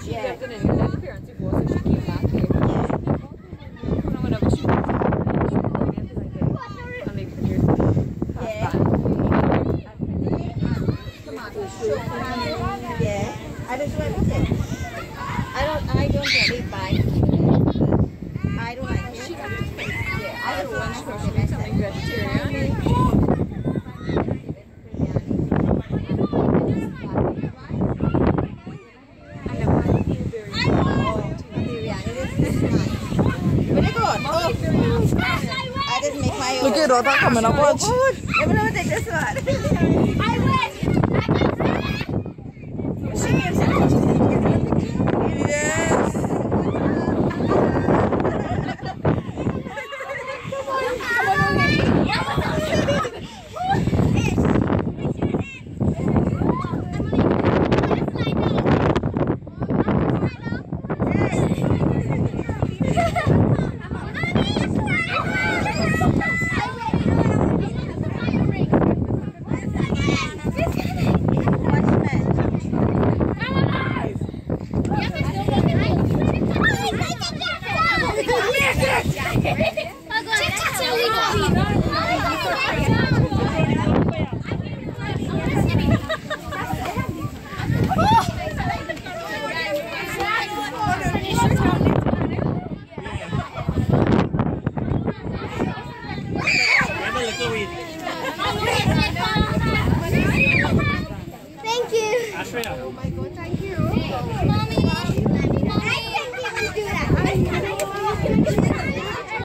she lived in England, her parents divorced, so she came back here. And whenever she was and they could hear yeah. I just like it. I don't really buy. I don't like it. Yeah, I don't want to something vegetarian. Look at Rota coming up. Watch. I'm gonna take this one. I win. Yes. Thank you. Ashwin. Oh my God, thank you.